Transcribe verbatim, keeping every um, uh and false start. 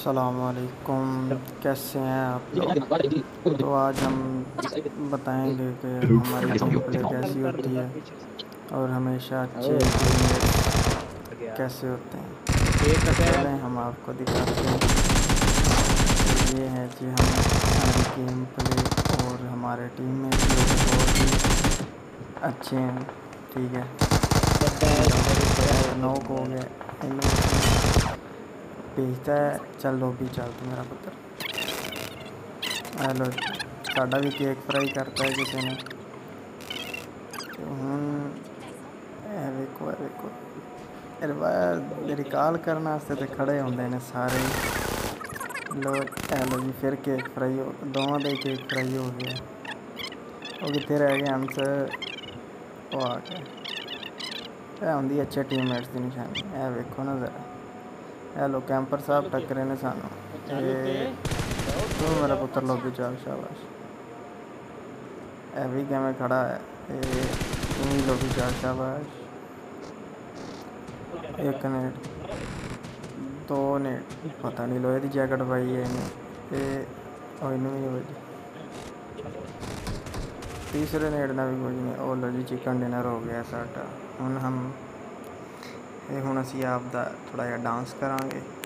अस्सलामुअलैकुम, कैसे हैं आप लोग। तो आज हम बताएंगे कि हमारी गेम प्ले कैसी होती है और हमेशा अच्छे टीममेट कैसे होते हैं। तो चलें हम आपको दिखाते हैं। तो ये है जी हमारी गेम प्ले और हमारे टीममेट लोग बहुत ही अच्छे हैं। ठीक है, नॉक हो गया, भेजता है, चल लॉबी चल तू मेरा पुत्र। हेलो, साडा भी केक फ्राई करता है किसी ने। हूँ वेखो वेखो रिकॉल करने वास्ते तो खड़े होंगे ने सारे। लो हेलो जी, फिर केक फ्राई हो, दोवां दे केक फ्राई हो गया। वो कितने रह गए आंसर, वो आ गया। यह होंगी अच्छे टीममेट्स की निशानी। है वेखो ना जरा। हेलो कैंपर साहब टक्करे ने सानू। तू मेरा पुत्र लॉबी चल, शाबाश। है भी क्या मैं खड़ा है, तू ही लॉबी चल, शाबाश। एक नेट, दो नेट, पता नहीं लोहे की जैकेट पाई है इन्हें, इनू भी नहीं बजी। तीसरे नेट ना भी कुछ नहीं। ओ लो जी, चिकन डिनर हो गया साडा। हुण हम हुण असीं आप दा थोड़ा जिहा डांस करांगे।